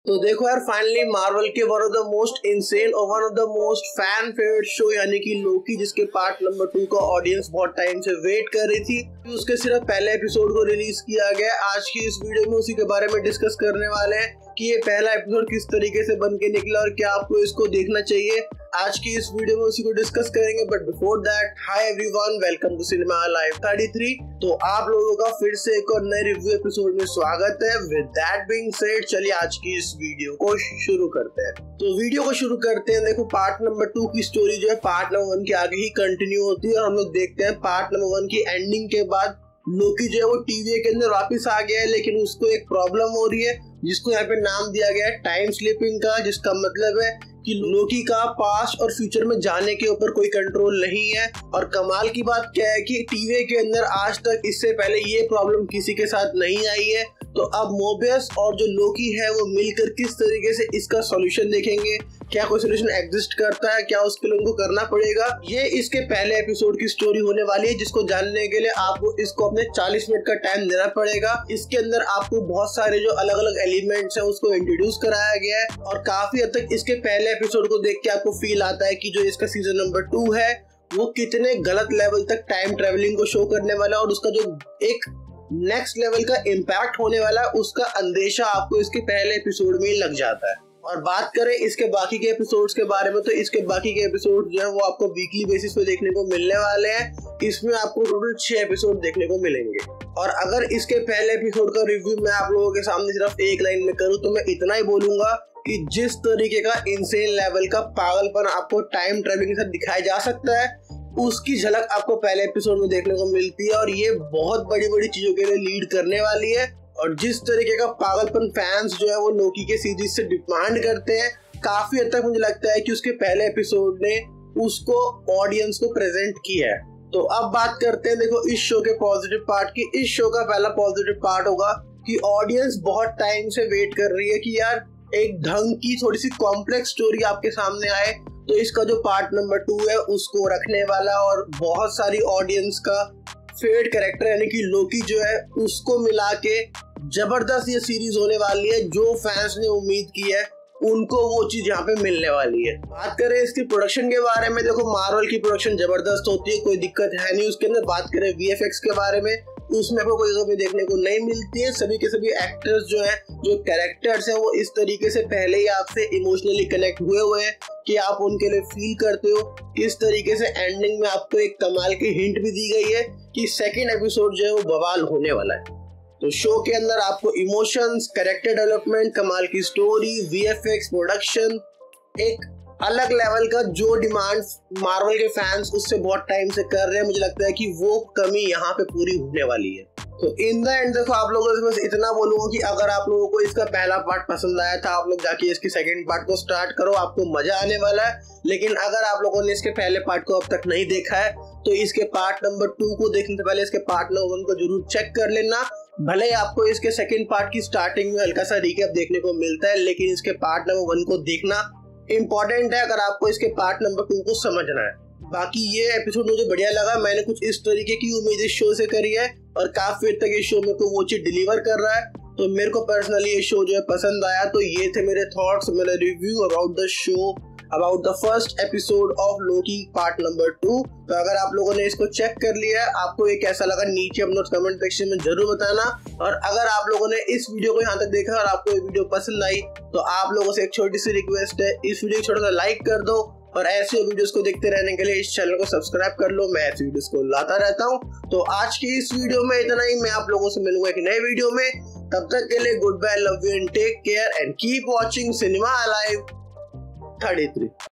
तो देखो यार, फाइनली मार्वल के one of the most insane और one of the most fan favourite show यानी कि लोकी, जिसके पार्ट नंबर 2 का ऑडियंस बहुत टाइम से वेट कर रही थी, उसके सिर्फ पहले एपिसोड को रिलीज किया गया। आज की इस वीडियो में उसी के बारे में डिस्कस करने वाले हैं कि ये पहला एपिसोड किस तरीके से बन के निकला और क्या आपको इसको देखना चाहिए। आज की इस वीडियो में उसी को डिस्कस करेंगे। But before that, hi everyone, welcome to cinema live 33। तो आप लोगों का फिर से एक और नए रिव्यू एपिसोड में स्वागत है। विद दैट बीइंग सेड, चलिए आज की इस वीडियो को शुरू करते हैं। तो वीडियो को शुरू करते हैं। देखो, पार्ट नंबर 2 की स्टोरी जो है पार्ट नंबर 1 के आगे ही कंटिन्यू होती है और हम लोग देखते हैं पार्ट नंबर 1 की एंडिंग के बाद लोकी जो है वो टीवी के अंदर वापस आ गया है, लेकिन उसको एक प्रॉब्लम हो रही है जिसको यहाँ पे नाम दिया गया है टाइम स्लिपिंग का, जिसका मतलब है कि लोकी का पास्ट और फ्यूचर में जाने के ऊपर कोई कंट्रोल नहीं है। और कमाल की बात क्या है कि टीवी के अंदर आज तक इससे पहले ये प्रॉब्लम किसी के साथ नहीं आई है। तो अब मोबियस और जो लोकी है वो मिलकर किस तरीके से इसका सॉल्यूशन देखेंगे, क्या कोई सॉल्यूशन एग्जिस्ट करता है, क्या उसके लिए उनको करना पड़ेगा, ये इसके पहले एपिसोड की स्टोरी होने वाली है, जिसको जानने के लिए आपको इसको अपने 40 मिनट का टाइम देना पड़ेगा। इसके अंदर आपको बहुत सारे जो अलग अलग एलिमेंट्स हैं उसको इंट्रोड्यूस कराया गया है और काफी हद तक इसके पहले एपिसोड को देख के आपको फील आता है कि जो इसका सीजन नंबर 2 है वो कितने गलत लेवल तक टाइम ट्रेवलिंग को शो करने वाला है और उसका जो एक नेक्स्ट लेवल का इम्पैक्ट होने वाला है उसका अंदेशा आपको इसके पहले एपिसोड में ही लग जाता है। और बात करें इसके बाकी के एपिसोड्स के बारे में, तो इसके बाकी के एपिसोड जो है वो आपको वीकली बेसिस पे देखने को मिलने वाले हैं। इसमें आपको टोटल 6 एपिसोड देखने को मिलेंगे। और अगर इसके पहले एपिसोड का रिव्यू मैं आप लोगों के सामने सिर्फ एक लाइन में करूँ तो मैं इतना ही बोलूंगा कि जिस तरीके का इंसेन लेवल का पागलपन आपको टाइम ट्रेवलिंग के साथ दिखाया जा सकता है, उसकी झलक आपको पहले एपिसोड में देखने को मिलती है और ये बहुत बड़ी बड़ी चीजों के लिए लीड करने वाली है। और जिस तरीके का पागलपन फैंस जो है वो लोकी के सीरीज से डिमांड करते हैं, काफी हद तक मुझे लगता है कि उसके पहले एपिसोड ने उसको ऑडियंस को प्रेजेंट किया है। तो अब बात करते हैं देखो इस शो के पॉजिटिव पार्ट की। इस शो का पहला पॉजिटिव पार्ट होगा कि ऑडियंस बहुत टाइम से वेट कर रही है कि यार एक ढंग की थोड़ी सी कॉम्प्लेक्स स्टोरी आपके सामने आए। तो इसका जो पार्ट नंबर 2 है उसको रखने वाला और बहुत सारी ऑडियंस का फेवरेट कैरेक्टर यानी कि लोकी जो है उसको मिला के जबरदस्त ये सीरीज होने वाली है। जो फैंस ने उम्मीद की है उनको वो चीज यहाँ पे मिलने वाली है। बात करें इसकी प्रोडक्शन के बारे में, देखो मार्वल की प्रोडक्शन जबरदस्त होती है, कोई दिक्कत है नहीं उसके अंदर। बात करें VFX के बारे में, उसमें आपको कोई कमी देखने को नहीं मिलती है। सभी के सभी एक्टर्स जो हैं, जो कैरेक्टर्स हैं, वो इस तरीके से पहले ही आपसे इमोशनली कनेक्ट हुए हैं कि आप उनके लिए फील करते हो। इस तरीके से एंडिंग में आपको एक कमाल की हिंट भी दी गई है कि सेकेंड एपिसोड जो है वो बवाल होने वाला है। तो शो के अंदर आपको इमोशंस, कैरेक्टर डेवलपमेंट, कमाल की स्टोरी, VFX, प्रोडक्शन, एक अलग लेवल का जो डिमांड मार्वल के फैंस उससे बहुत टाइम से कर रहे हैं, मुझे लगता है कि वो कमी यहाँ पे पूरी होने वाली है। तो इन द एंड देखो, आप लोगों से बस इतना बोलूंगा कि अगर आप लोगों को इसका पहला पार्ट पसंद आया था, आप लोग जाके इसकी सेकंड पार्ट को स्टार्ट करो, आपको मजा आने वाला है। लेकिन अगर आप लोगों ने इसके पहले पार्ट को अब तक नहीं देखा है तो इसके पार्ट नंबर 2 को देखने से पहले इसके पार्ट नंबर 1 को जरूर चेक कर लेना। भले ही आपको इसके सेकंड पार्ट की स्टार्टिंग में हल्का सा रिकैप देखने को मिलता है, लेकिन इसके पार्ट नंबर 1 को देखना इम्पोर्टेंट है अगर आपको इसके पार्ट नंबर 2 को समझना है। बाकी ये एपिसोड मुझे बढ़िया लगा। मैंने कुछ इस तरीके की उम्मीद इस शो से करी है और काफी हद तक ये शो मेरे को वो चीज डिलीवर कर रहा है। तो मेरे को पर्सनली ये शो जो है पसंद आया। तो ये थे मेरे थॉट्स, मेरा review about the show, about the first episode of Loki part number 2। तो अगर आप लोगों ने इसको चेक कर लिया है, आपको ये कैसा लगा नीचे अपना कमेंट सेक्शन में जरूर बताना। और अगर आप लोगों ने इस वीडियो को यहाँ तक देखा और आपको ये वीडियो पसंद आई तो आप लोगों से एक छोटी सी रिक्वेस्ट है, इस वीडियो को छोटा सा लाइक कर दो और ऐसे वीडियोस को देखते रहने के लिए इस चैनल को सब्सक्राइब कर लो। मैं ऐसे वीडियोस को लाता रहता हूँ। तो आज की इस वीडियो में इतना ही। मैं आप लोगों से मिलूंगा एक नए वीडियो में। तब तक के लिए good bye, love you and take care and keep watching cinema live 33।